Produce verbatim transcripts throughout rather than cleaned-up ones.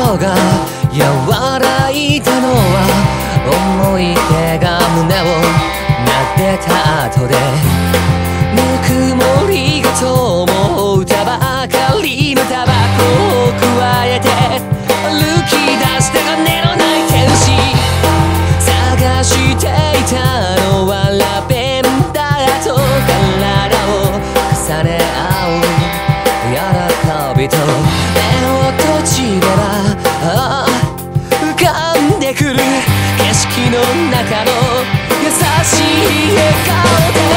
心が和らいだのは思い出が胸を撫でた後でぬくもりが灯ったばかりのタバコをくわえて歩き出した金のない天使探していたのはラベンダーと体を重ね合う喜びと目を閉じればああ浮かんでくる景色の中の優しい笑顔で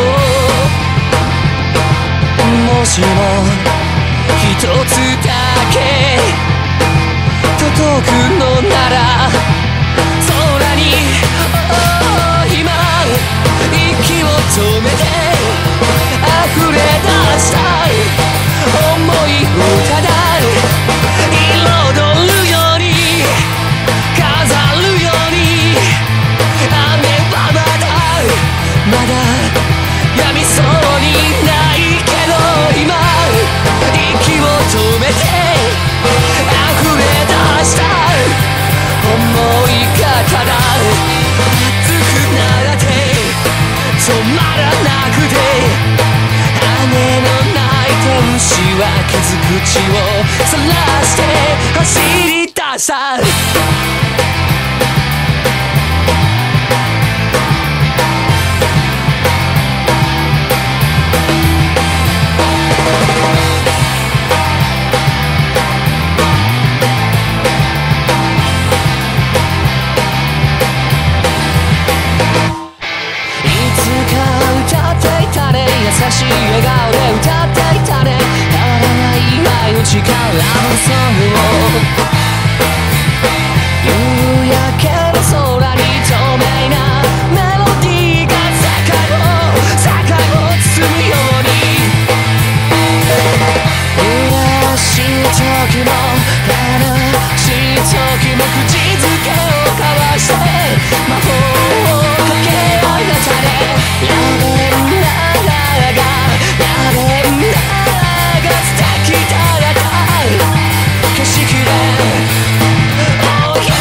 もしも一つだけ届くのなら空に、oh、今息を止めて溢れ出した想いをただ彩るように飾るように雨はまだまだ止みそうにないけど今息を止めて溢れ出した想いがただ熱くなって止まらなくて羽のない天使は傷口をさらして走り出した優しい笑顔で歌っていたね変わらない毎日からラブソングを夕焼けの空に透明なメロディーが世界を世界を包むように嬉しい時も悲しい時も口づけを交わして魔法をかけ合いなされラベンダー景色で Oh yeah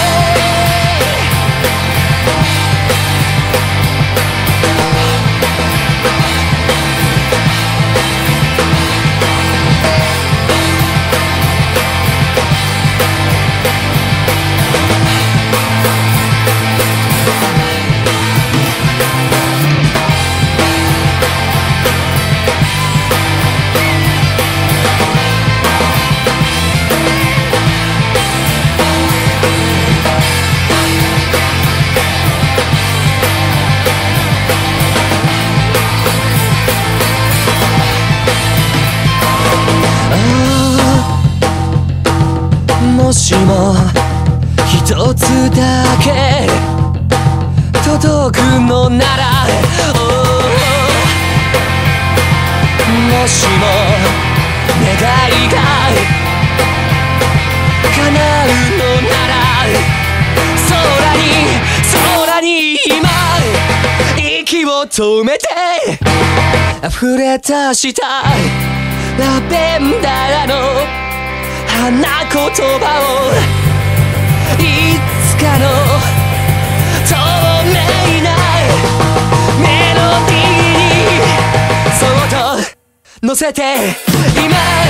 もしも一つだけ届くのなら、oh、もしも願いが叶うのなら空に空に今息を止めて溢れ出したラベンダーの花言葉をいつかの透明なメロディーにそっと乗せて今息を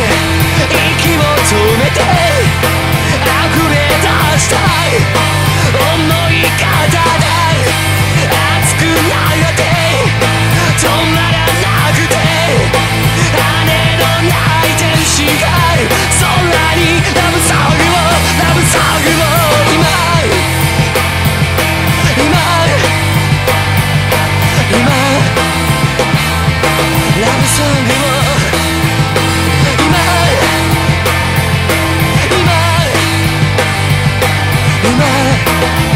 止めて溢れ出した思い方で熱くなって止まらなくて羽のない天使が空にラブソングをラブソングを今今今ラブソングを今今今